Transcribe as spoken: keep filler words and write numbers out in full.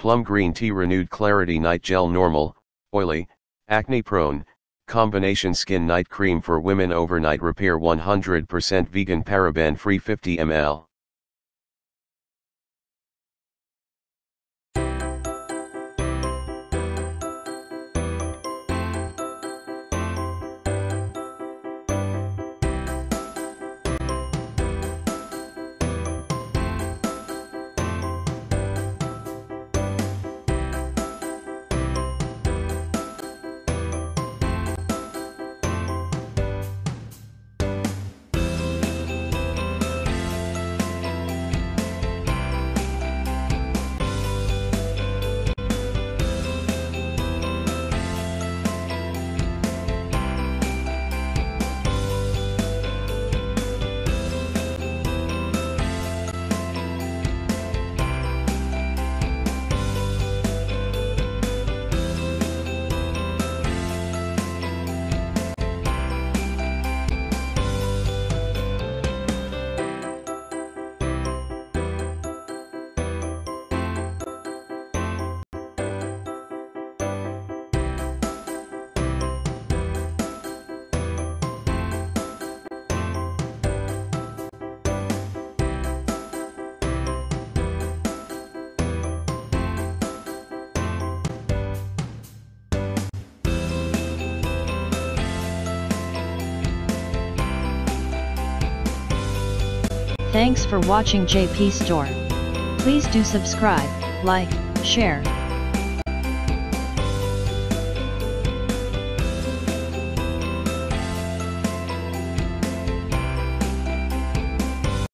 Plum Green Tea Renewed Clarity Night Gel Normal, Oily, Acne-Prone, Combination Skin Night Cream for Women Overnight Repair one hundred percent Vegan Paraben Free fifty milliliters. Thanks for watching J P Store. Please do subscribe, like, share,